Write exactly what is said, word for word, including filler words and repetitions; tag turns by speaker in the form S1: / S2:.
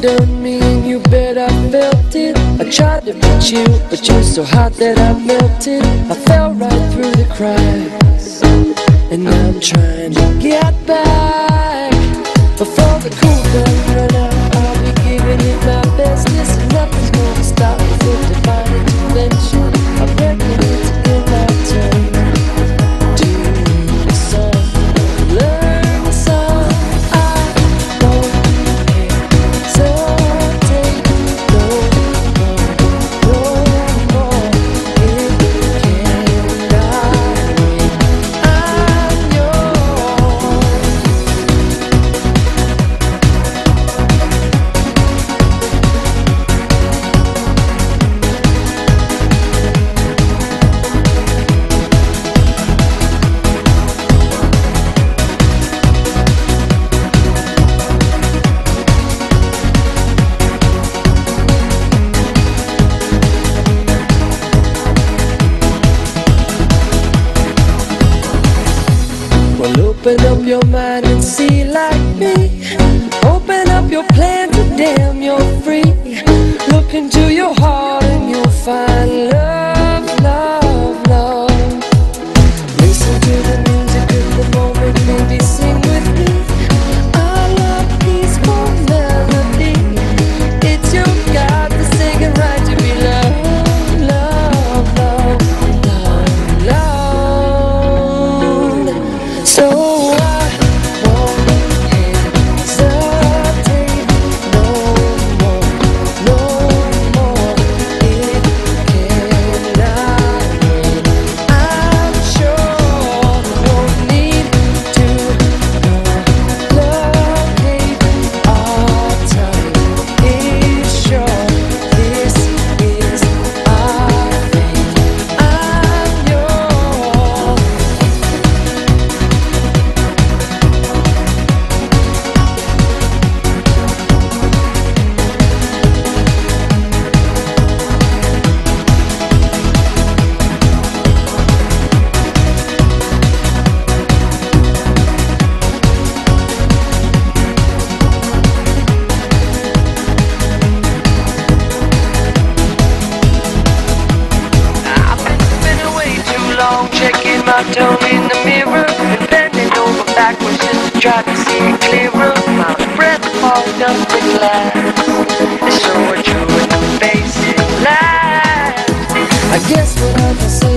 S1: done me and you bet I felt it. I tried to beat you, but you're so hot that I melted. I fell right through the cracks, and now I'm trying to get back. Before the cool down run out, I'll be giving it my best. Listen, nothing's gonna stop me from divine intervention. I'm ready to get my turn. Do the song, learn the song. I won't hesitate no more, no more. It cannot wait. I'm yours. Well, open up your mind and see like me. Open up your plans and damn, you're free. Look into your heart and you'll find love, love, love. Listen to the music of the moment, maybe sing with me. I love peaceful melody. It's your God-forsaken right to be loved, love, love, love, loved. So I won't hesitate no more, no more. It cannot wait. I'm sure won't need to know. Love, hate, our time is short. This is our fate. I'm yours. I've been spinning way too long, checking my toe in the mirror, and bending over backwards just to try to see it clearer. My breath fogged up the glass, it's so true in the face it lasts. I guess what I can say